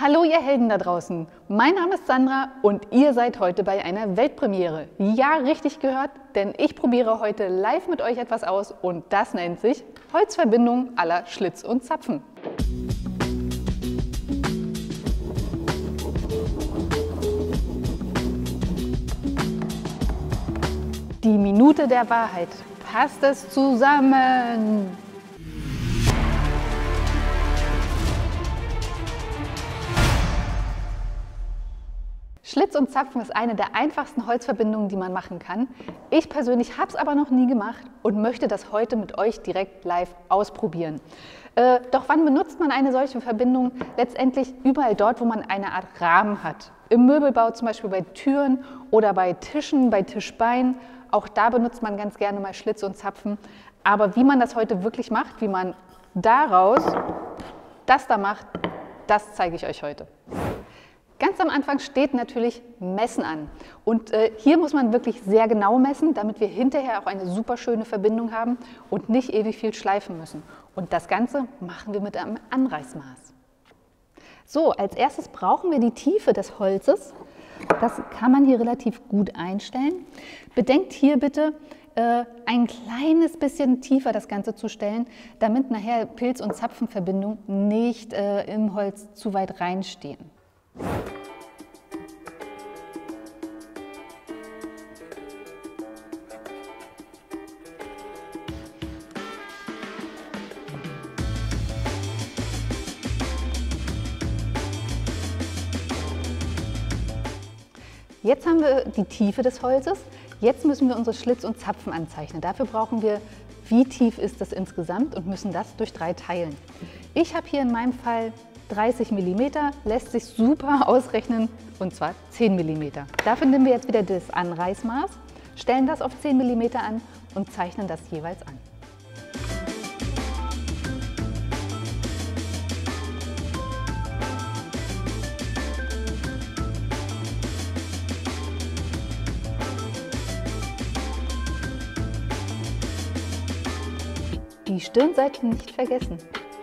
Hallo ihr Helden da draußen, mein Name ist Sandra und ihr seid heute bei einer Weltpremiere. Ja, richtig gehört, denn ich probiere heute live mit euch etwas aus und das nennt sich Holzverbindung à la Schlitz und Zapfen. Die Minute der Wahrheit. Passt es zusammen? Schlitz und Zapfen ist eine der einfachsten Holzverbindungen, die man machen kann. Ich persönlich habe es aber noch nie gemacht und möchte das heute mit euch direkt live ausprobieren. Doch wann benutzt man eine solche Verbindung? Letztendlich überall dort, wo man eine Art Rahmen hat. Im Möbelbau zum Beispiel bei Türen oder bei Tischen, bei Tischbeinen. Auch da benutzt man ganz gerne mal Schlitz und Zapfen. Aber wie man das heute wirklich macht, wie man daraus das da macht, das zeige ich euch heute. Ganz am Anfang steht natürlich Messen an. Und hier muss man wirklich sehr genau messen, damit wir hinterher auch eine super schöne Verbindung haben und nicht ewig viel schleifen müssen. Und das Ganze machen wir mit einem Anreißmaß. So, als erstes brauchen wir die Tiefe des Holzes. Das kann man hier relativ gut einstellen. Bedenkt hier bitte, ein kleines bisschen tiefer das Ganze zu stellen, damit nachher Pilz- und Zapfenverbindung nicht im Holz zu weit reinstehen. Jetzt haben wir die Tiefe des Holzes. Jetzt müssen wir unsere Schlitz und Zapfen anzeichnen. Dafür brauchen wir, wie tief ist das insgesamt und müssen das durch 3 teilen. Ich habe hier in meinem Fall 30 mm, lässt sich super ausrechnen, und zwar 10 mm. Dafür nehmen wir jetzt wieder das Anreißmaß, stellen das auf 10 mm an und zeichnen das jeweils an. Die Stirnseiten nicht vergessen.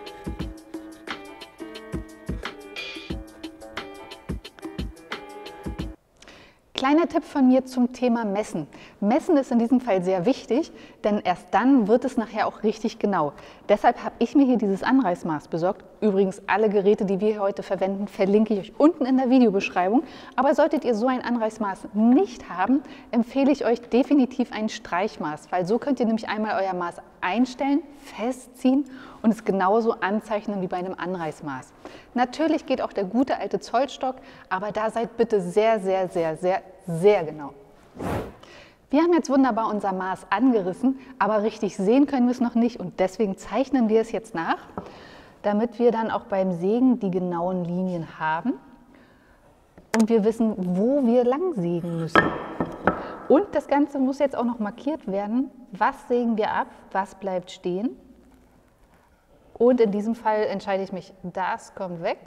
Kleiner Tipp von mir zum Thema Messen. Messen ist in diesem Fall sehr wichtig, denn erst dann wird es nachher auch richtig genau. Deshalb habe ich mir hier dieses Anreißmaß besorgt. Übrigens, alle Geräte, die wir heute verwenden, verlinke ich euch unten in der Videobeschreibung. Aber solltet ihr so ein Anreißmaß nicht haben, empfehle ich euch definitiv ein Streichmaß, weil so könnt ihr nämlich einmal euer Maß einstellen, festziehen und es genauso anzeichnen wie bei einem Anreißmaß. Natürlich geht auch der gute alte Zollstock, aber da seid bitte sehr, sehr, sehr, sehr, sehr genau. Wir haben jetzt wunderbar unser Maß angerissen, aber richtig sehen können wir es noch nicht und deswegen zeichnen wir es jetzt nach, damit wir dann auch beim Sägen die genauen Linien haben und wir wissen, wo wir lang sägen müssen. Und das Ganze muss jetzt auch noch markiert werden, was sägen wir ab, was bleibt stehen. Und in diesem Fall entscheide ich mich, das kommt weg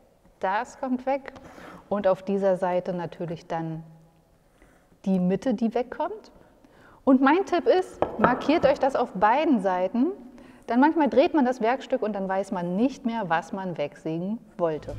und auf dieser Seite natürlich dann die Mitte, die wegkommt. Und mein Tipp ist, markiert euch das auf beiden Seiten, denn manchmal dreht man das Werkstück und dann weiß man nicht mehr, was man wegsägen wollte.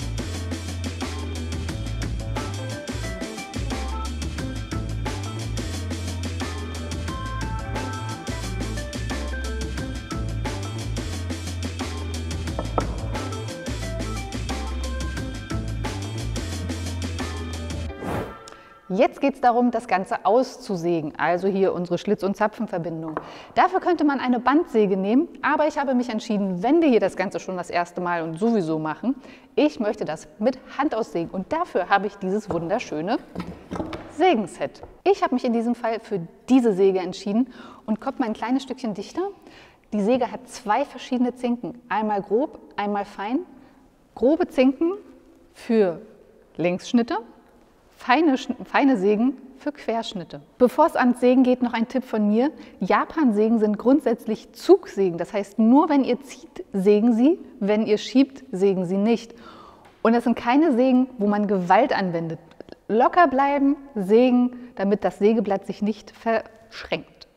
Jetzt geht es darum, das Ganze auszusägen, also hier unsere Schlitz- und Zapfenverbindung. Dafür könnte man eine Bandsäge nehmen, aber ich habe mich entschieden, wenn wir hier das Ganze schon das erste Mal und sowieso machen, ich möchte das mit Hand aussägen und dafür habe ich dieses wunderschöne Sägenset. Ich habe mich in diesem Fall für diese Säge entschieden und kommt mal ein kleines Stückchen dichter. Die Säge hat 2 verschiedene Zinken, einmal grob, einmal fein. Grobe Zinken für Längsschnitte. Feine Sägen für Querschnitte. Bevor es ans Sägen geht, noch ein Tipp von mir. Japansägen sind grundsätzlich Zugsägen. Das heißt, nur wenn ihr zieht, sägen sie, wenn ihr schiebt, sägen sie nicht. Und das sind keine Sägen, wo man Gewalt anwendet. Locker bleiben, sägen, damit das Sägeblatt sich nicht verschränkt.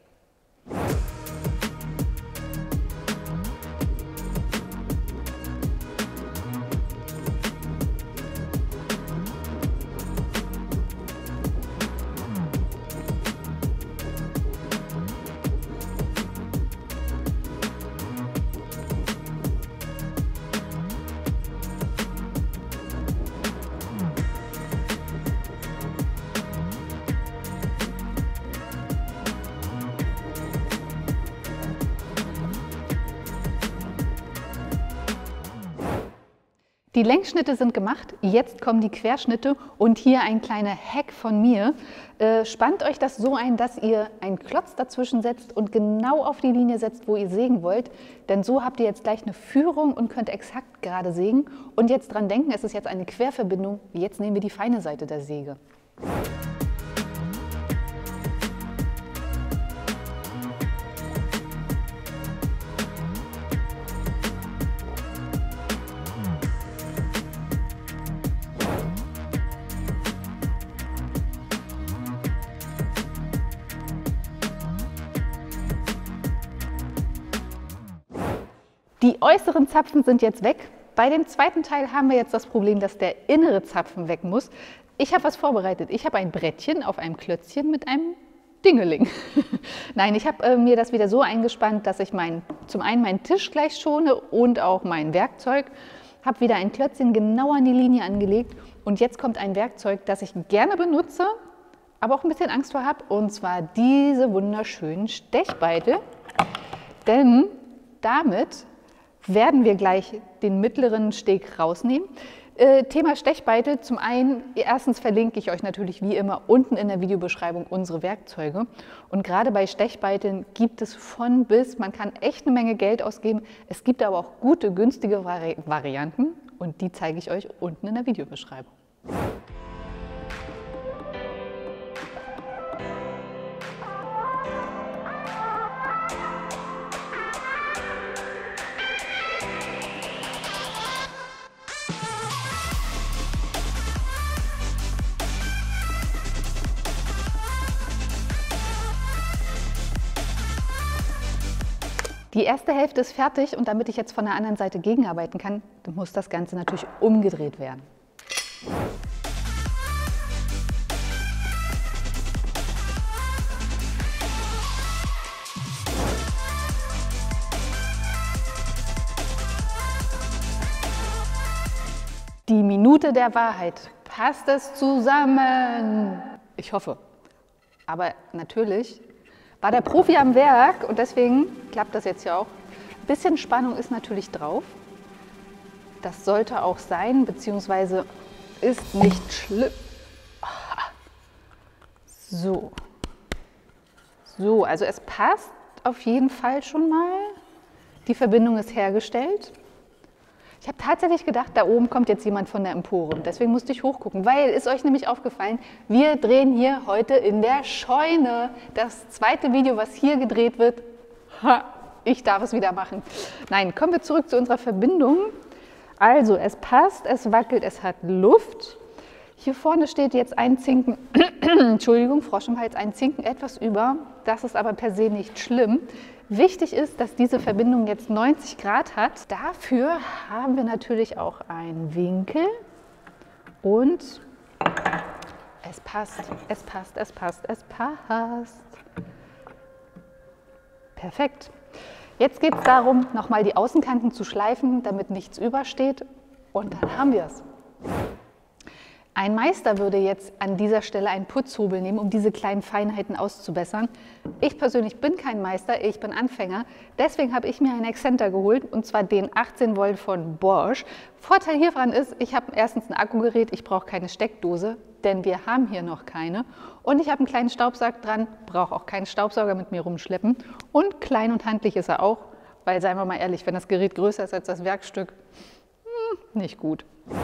Die Längsschnitte sind gemacht, jetzt kommen die Querschnitte und hier ein kleiner Hack von mir. Spannt euch das so ein, dass ihr einen Klotz dazwischen setzt und genau auf die Linie setzt, wo ihr sägen wollt. Denn so habt ihr jetzt gleich eine Führung und könnt exakt gerade sägen. Und jetzt dran denken, es ist jetzt eine Querverbindung. Jetzt nehmen wir die feine Seite der Säge. Die äußeren Zapfen sind jetzt weg. Bei dem zweiten Teil haben wir jetzt das Problem, dass der innere Zapfen weg muss. Ich habe was vorbereitet. Ich habe ein Brettchen auf einem Klötzchen mit einem Dingeling. Nein, ich habe mir das wieder so eingespannt, dass ich zum einen meinen Tisch gleich schone und auch mein Werkzeug. Habe wieder ein Klötzchen genau an die Linie angelegt. Und jetzt kommt ein Werkzeug, das ich gerne benutze, aber auch ein bisschen Angst vor habe. Und zwar diese wunderschönen Stechbeitel. Denn damit werden wir gleich den mittleren Steg rausnehmen. Thema Stechbeitel, zum einen, erstens verlinke ich euch natürlich wie immer unten in der Videobeschreibung unsere Werkzeuge. Und gerade bei Stechbeiteln gibt es von bis, man kann echt eine Menge Geld ausgeben. Es gibt aber auch gute, günstige Varianten und die zeige ich euch unten in der Videobeschreibung. Die erste Hälfte ist fertig und damit ich jetzt von der anderen Seite gegenarbeiten kann, muss das Ganze natürlich umgedreht werden. Die Minute der Wahrheit. Passt es zusammen? Ich hoffe. Aber natürlich war der Profi am Werk und deswegen klappt das jetzt ja auch. Ein bisschen Spannung ist natürlich drauf. Das sollte auch sein, beziehungsweise ist nicht schlimm. So. So, also es passt auf jeden Fall schon mal. Die Verbindung ist hergestellt. Ich habe tatsächlich gedacht, da oben kommt jetzt jemand von der Empore. Deswegen musste ich hochgucken, weil ist euch nämlich aufgefallen, wir drehen hier heute in der Scheune. Das zweite Video, was hier gedreht wird, ich darf es wieder machen. Nein, kommen wir zurück zu unserer Verbindung. Also, es passt, es wackelt, es hat Luft. Hier vorne steht jetzt ein Zinken, Entschuldigung, Frosch im Hals, ein Zinken etwas über. Das ist aber per se nicht schlimm. Wichtig ist, dass diese Verbindung jetzt 90 Grad hat. Dafür haben wir natürlich auch einen Winkel und es passt, es passt, es passt, es passt. Perfekt. Jetzt geht es darum, nochmal die Außenkanten zu schleifen, damit nichts übersteht und dann haben wir es. Ein Meister würde jetzt an dieser Stelle einen Putzhobel nehmen, um diese kleinen Feinheiten auszubessern. Ich persönlich bin kein Meister, ich bin Anfänger. Deswegen habe ich mir einen Exzenter geholt, und zwar den 18 Volt von Bosch. Vorteil hieran ist, ich habe erstens ein Akkugerät, ich brauche keine Steckdose, denn wir haben hier noch keine. Und ich habe einen kleinen Staubsauger dran, brauche auch keinen Staubsauger mit mir rumschleppen. Und klein und handlich ist er auch, weil, seien wir mal ehrlich, wenn das Gerät größer ist als das Werkstück, nicht gut.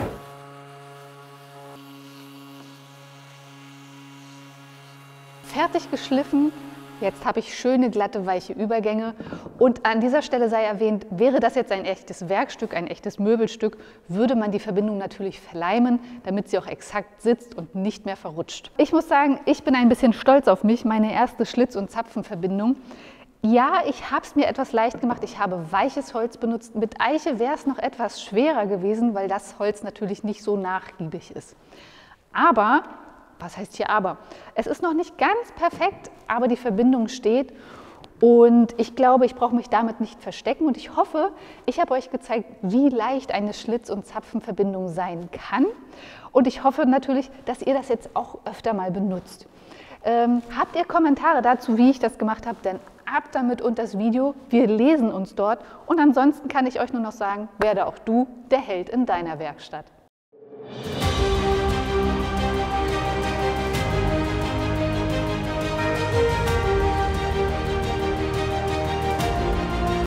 Fertig geschliffen, jetzt habe ich schöne, glatte, weiche Übergänge und an dieser Stelle sei erwähnt, wäre das jetzt ein echtes Werkstück, ein echtes Möbelstück, würde man die Verbindung natürlich verleimen, damit sie auch exakt sitzt und nicht mehr verrutscht. Ich muss sagen, ich bin ein bisschen stolz auf mich, meine erste Schlitz- und Zapfenverbindung. Ja, ich habe es mir etwas leicht gemacht, ich habe weiches Holz benutzt, mit Eiche wäre es noch etwas schwerer gewesen, weil das Holz natürlich nicht so nachgiebig ist. Aber was heißt hier aber? Es ist noch nicht ganz perfekt, aber die Verbindung steht und ich glaube, ich brauche mich damit nicht verstecken und ich hoffe, ich habe euch gezeigt, wie leicht eine Schlitz- und Zapfenverbindung sein kann und ich hoffe natürlich, dass ihr das jetzt auch öfter mal benutzt. Habt ihr Kommentare dazu, wie ich das gemacht habe? Denn ab damit und das Video. Wir lesen uns dort. Und ansonsten kann ich euch nur noch sagen, werde auch du der Held in deiner Werkstatt.